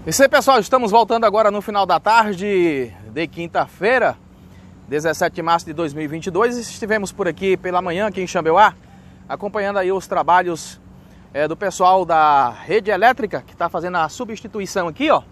Isso aí, pessoal, estamos voltando agora no final da tarde de quinta-feira, 17 de março de 2022. Estivemos por aqui pela manhã, aqui em Xambeuá, acompanhando aí os trabalhos do pessoal da rede elétrica, que está fazendo a substituição aqui, ó.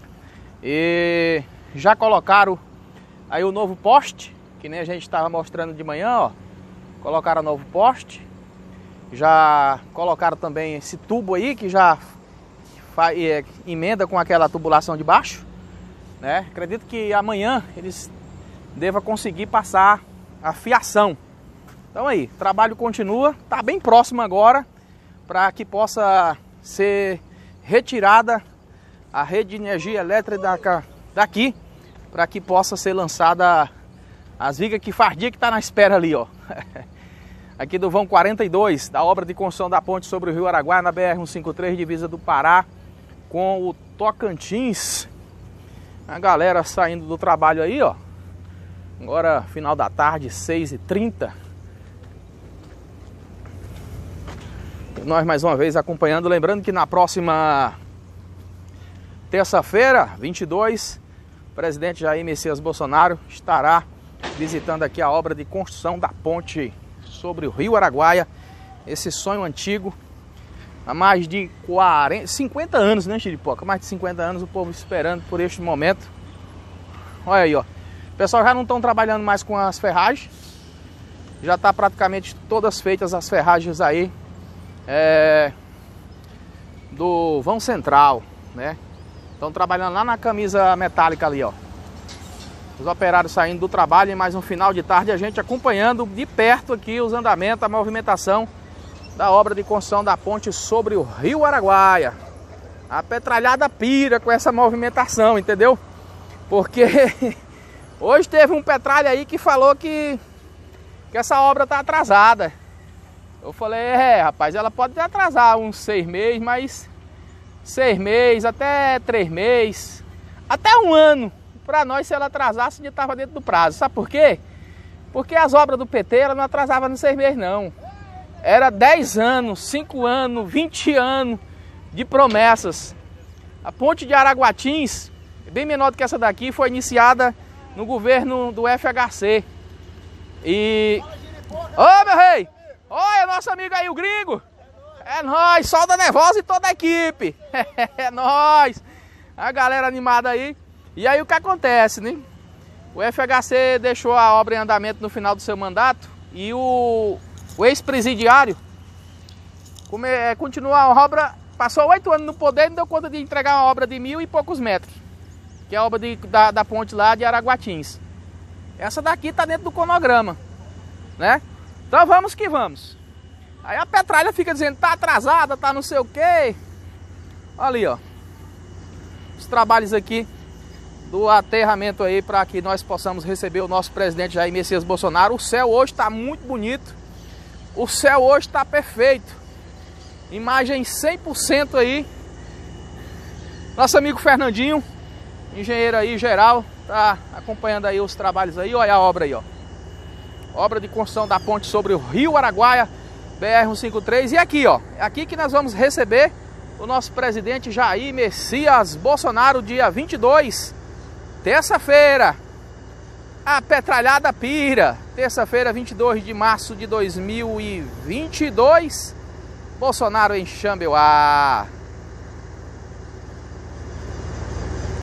E já colocaram aí o novo poste, que nem a gente estava mostrando de manhã, ó. Colocaram o novo poste. Já colocaram também esse tubo aí, que já emenda com aquela tubulação de baixo, né? Acredito que amanhã eles devam conseguir passar a fiação. Então aí, o trabalho continua, tá bem próximo agora para que possa ser retirada a rede de energia elétrica daqui, para que possa ser lançada as vigas que faz dia que tá na espera ali, ó. Aqui do vão 42, da obra de construção da ponte sobre o Rio Araguaia, na BR-153, divisa do Pará com o Tocantins. A galera saindo do trabalho aí, ó. Agora, final da tarde, 6h30. Nós mais uma vez acompanhando. Lembrando que na próxima terça-feira, 22, o presidente Jair Messias Bolsonaro estará visitando aqui a obra de construção da ponte sobre o Rio Araguaia. Esse sonho antigo, há mais de 50 anos, né, Chiripoca? Mais de 50 anos o povo esperando por este momento. Olha aí, ó. O pessoal já não estão trabalhando mais com as ferragens. Já está praticamente todas feitas as ferragens aí do vão central, né? Estão trabalhando lá na camisa metálica ali, ó. Os operários saindo do trabalho e mais um final de tarde a gente acompanhando de perto aqui os andamentos, a movimentação da obra de construção da ponte sobre o Rio Araguaia. A petralhada pira com essa movimentação, entendeu? Porque hoje teve um petralha aí que falou que essa obra tá atrasada. Eu falei, rapaz, ela pode atrasar uns 6 meses, mas 6 meses, até 3 meses, até um ano. Para nós, se ela atrasasse, já estava dentro do prazo. Sabe por quê? Porque as obras do PT ela não atrasavam nos 6 meses, não. Era 10 anos, 5 anos, 20 anos de promessas. A ponte de Araguatins, bem menor do que essa daqui, foi iniciada no governo do FHC. E... Ô, meu rei! Olha, nosso amigo aí, o gringo! É nóis, solda nervosa e toda a equipe! É nóis! A galera animada aí. E aí o que acontece, né? O FHC deixou a obra em andamento no final do seu mandato e o ex-presidiário continua a obra, passou 8 anos no poder e não deu conta de entregar uma obra de 1000 e poucos metros, que é a obra da ponte lá de Araguatins. Essa daqui tá dentro do cronograma, né? Então vamos que vamos. Aí a petralha fica dizendo, tá atrasada, tá não sei o quê. Ali, ó. Os trabalhos aqui do aterramento aí para que nós possamos receber o nosso presidente Jair Messias Bolsonaro. O céu hoje está muito bonito. O céu hoje está perfeito. Imagem 100% aí. Nosso amigo Fernandinho, engenheiro aí geral, tá acompanhando aí os trabalhos aí. Olha a obra aí, ó. Obra de construção da ponte sobre o Rio Araguaia, BR-153. E aqui, ó, é aqui que nós vamos receber o nosso presidente Jair Messias Bolsonaro, dia 22, terça-feira. A petralhada pira. Terça-feira, 22 de março de 2022. Bolsonaro em Xambeuá.